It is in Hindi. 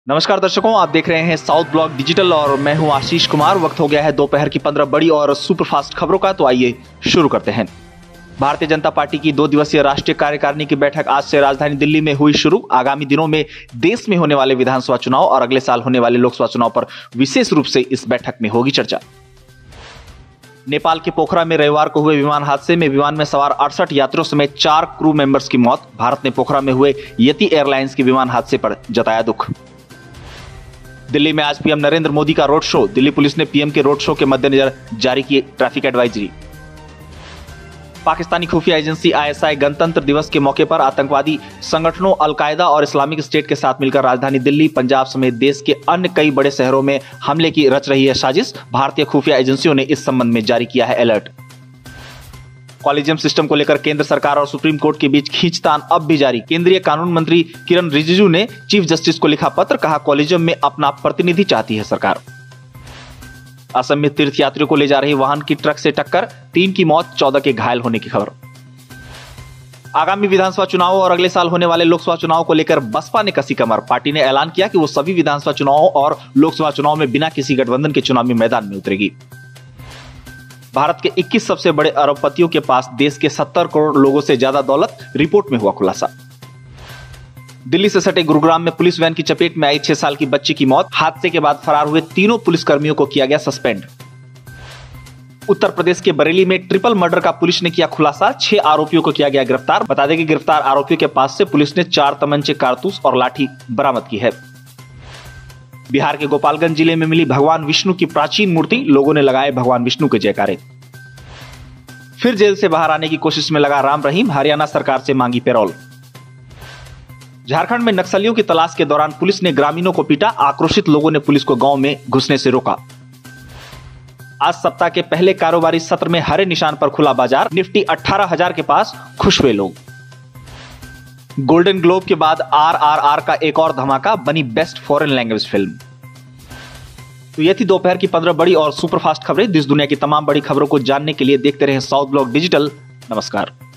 नमस्कार दर्शकों, आप देख रहे हैं साउथ ब्लॉक डिजिटल और मैं हूं आशीष कुमार। वक्त हो गया है दोपहर की 15 बड़ी और सुपरफास्ट खबरों का, तो आइए शुरू करते हैं। भारतीय जनता पार्टी की 2 दिवसीय राष्ट्रीय कार्यकारिणी की बैठक आज से राजधानी दिल्ली में हुई शुरू। आगामी दिनों में देश में होने वाले विधानसभा चुनाव और अगले साल होने वाले लोकसभा चुनाव पर विशेष रूप से इस बैठक में होगी चर्चा। नेपाल के पोखरा में रविवार को हुए विमान हादसे में विमान में सवार 68 यात्रियों समेत 4 क्रू मेंबर्स की मौत। भारत ने पोखरा में हुए यति एयरलाइंस के विमान हादसे पर जताया दुख। दिल्ली में आज पीएम नरेंद्र मोदी का रोड शो। दिल्ली पुलिस ने पीएम के रोड शो के मद्देनजर जारी की ट्रैफिक एडवाइजरी। पाकिस्तानी खुफिया एजेंसी आईएसआई गणतंत्र दिवस के मौके पर आतंकवादी संगठनों अलकायदा और इस्लामिक स्टेट के साथ मिलकर राजधानी दिल्ली, पंजाब समेत देश के अन्य कई बड़े शहरों में हमले की रच रही है साजिश। भारतीय खुफिया एजेंसियों ने इस संबंध में जारी किया है अलर्ट। कॉलेजियम सिस्टम को लेकर केंद्र सरकार और सुप्रीम कोर्ट के बीच खींचतान अब भी जारी। केंद्रीय कानून मंत्री किरण रिजिजू ने चीफ जस्टिस को लिखा पत्र, कहा कॉलेजियम में अपना प्रतिनिधि चाहती है सरकार। असम में तीर्थयात्रियों को ले जा रही वाहन की ट्रक से टक्कर, 3 की मौत, 14 के घायल होने की खबर। आगामी विधानसभा चुनाव और अगले साल होने वाले लोकसभा चुनाव को लेकर बसपा ने कसी कमर। पार्टी ने ऐलान किया कि वो सभी विधानसभा चुनाव और लोकसभा चुनाव में बिना किसी गठबंधन के चुनावी मैदान में उतरेगी। भारत के 21 सबसे बड़े अरबपतियों के पास देश के 70 करोड़ लोगों से ज्यादा दौलत, रिपोर्ट में हुआ खुलासा। दिल्ली से सटे गुरुग्राम में पुलिस वैन की चपेट में आई 6 साल की बच्ची की मौत। हादसे के बाद फरार हुए 3 पुलिसकर्मियों को किया गया सस्पेंड। उत्तर प्रदेश के बरेली में ट्रिपल मर्डर का पुलिस ने किया खुलासा। 6 आरोपियों को किया गया गिरफ्तार। बता दें कि गिरफ्तार आरोपियों के पास से पुलिस ने 4 तमंचे, कारतूस और लाठी बरामद की है। बिहार के गोपालगंज जिले में मिली भगवान विष्णु की प्राचीन मूर्ति, लोगों ने लगाए भगवान विष्णु के जयकारे। फिर जेल से बाहर आने की कोशिश में लगा राम रहीम, हरियाणा सरकार से मांगी पैरोल। झारखंड में नक्सलियों की तलाश के दौरान पुलिस ने ग्रामीणों को पीटा, आक्रोशित लोगों ने पुलिस को गांव में घुसने से रोका। आज सप्ताह के पहले कारोबारी सत्र में हरे निशान पर खुला बाजार, निफ्टी 18,000 के पास, खुश हुए लोग। गोल्डन ग्लोब के बाद RRR का एक और धमाका, बनी बेस्ट फॉरेन लैंग्वेज फिल्म। तो ये थी दोपहर की 15 बड़ी और सुपरफास्ट खबरें। देश दुनिया की तमाम बड़ी खबरों को जानने के लिए देखते रहें साउथ ब्लॉक डिजिटल। नमस्कार।